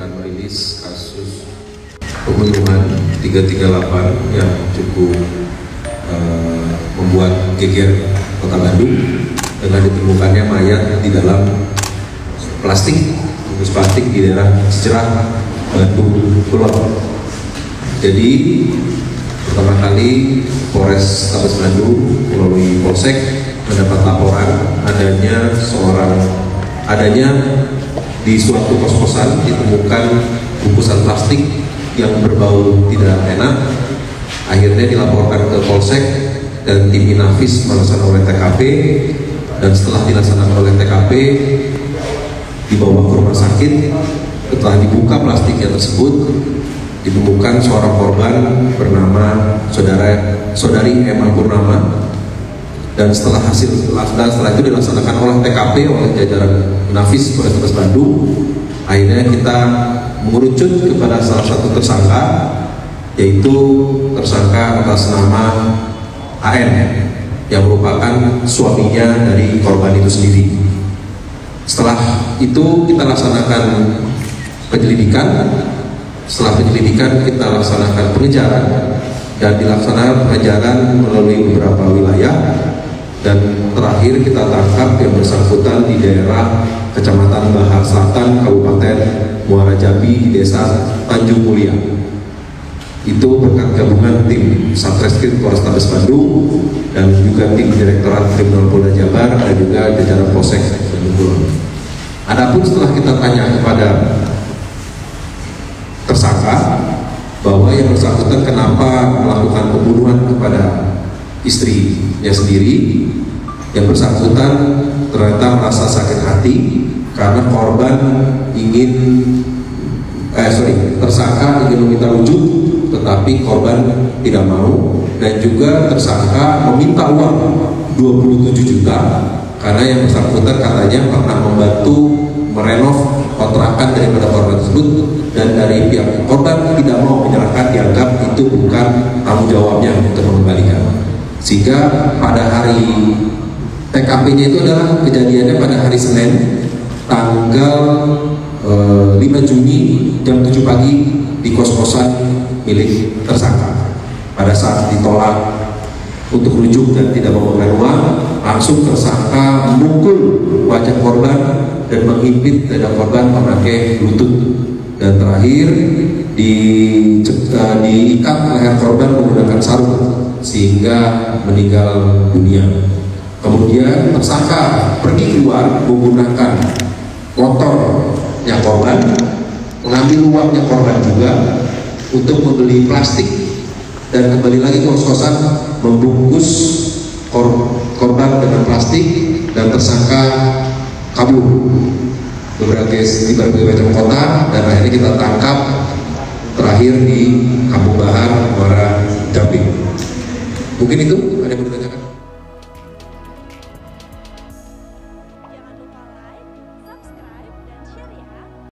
akan merilis kasus pembunuhan 338 yang cukup membuat geger Kota Bandung dengan ditemukannya mayat di dalam bungkus plastik di daerah Cicerah, Bandung Kulon. Jadi pertama kali Polres Tabes Bandung melalui Polsek mendapat laporan adanya di suatu kos-kosan ditemukan bungkusan plastik yang berbau tidak enak. Akhirnya dilaporkan ke Polsek dan tim Inafis melaksanakan oleh TKP, dan setelah dilaksanakan oleh TKP dibawa ke rumah sakit. Setelah dibuka plastiknya tersebut, ditemukan seorang korban bernama saudari Emma Purnama, dan setelah itu dilaksanakan oleh TKP oleh jajaran Inafis Polres Tabes Bandung. Akhirnya kita mengerucut kepada salah satu tersangka, yaitu tersangka atas nama AN yang merupakan suaminya dari korban itu sendiri. Setelah itu kita laksanakan penyelidikan. Setelah penyelidikan kita laksanakan pengejaran, dan dilaksanakan pengejaran melalui beberapa wilayah, dan terakhir kita tangkap yang bersangkutan di daerah Kecamatan Bahar Selatan, Kabupaten Muara Jambi, di Desa Tanjung Mulia. Itu berkat gabungan tim Satreskrim Polres Tabes Bandung dan juga tim Direktorat Kriminal Polda Jabar dan juga jajaran Polsek Bandung Kulon. Adapun setelah kita tanya kepada tersangka bahwa yang bersangkutan kenapa melakukan pembunuhan kepada istrinya sendiri, yang bersangkutan ternyata merasa sakit hati karena tersangka ingin meminta rujuk, tetapi korban tidak mau, dan juga tersangka meminta uang 27 juta karena yang bersangkutan katanya pernah membantu merenov kontrakan daripada korban tersebut, dan dari pihak korban tidak mau menyerahkan, dianggap itu bukan tanggung jawabnya untuk mengembalikan. Sehingga pada hari TKP-nya itu adalah kejadiannya pada hari Senin tanggal 5 Juni jam 7 pagi di kos-kosan milik tersangka. Pada saat ditolak untuk rujuk dan tidak mau memberikan uang, langsung tersangka memukul wajah korban dan menghimpit dada korban memakai lutut, dan terakhir diikat leher korban menggunakan sarung sehingga meninggal dunia. Kemudian tersangka pergi keluar menggunakan motornya korban, mengambil uangnya korban juga untuk membeli plastik, dan kembali lagi ke kos-kosan membungkus korban dengan plastik, dan tersangka kabur di berbagai macam kota, dan akhirnya kita tangkap terakhir di Kampung Bahar, Muara Jambi. Mungkin itu.